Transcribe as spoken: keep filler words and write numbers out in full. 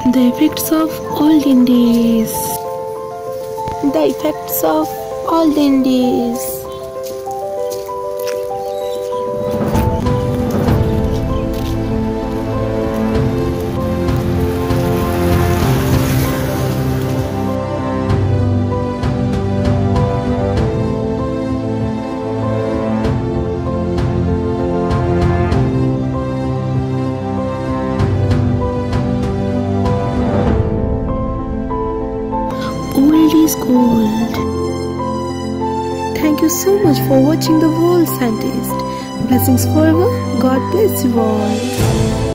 The effects of olden days. The effects of olden days. Old is gold. Thank you so much for watching The World Scientist. Blessings forever. God bless you all.